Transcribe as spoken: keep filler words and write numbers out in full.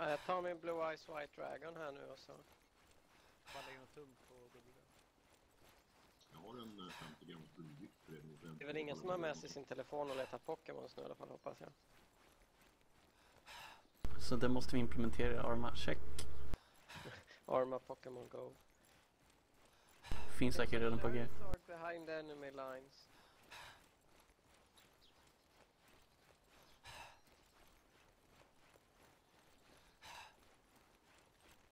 Ja, jag tar min Blue Eyes White Dragon här nu och så. Bara lägger något tungt på dubbeln. Jag har en uh, femtio grams guldvikt för det. Det är väl ingen som har med sig sin telefon och letar Pokémons nu i alla fall, hoppas jag. Så det måste vi implementera i Arma. Check. Arma Pokémon Go. Finns säkert redan på G. Behind enemy lines.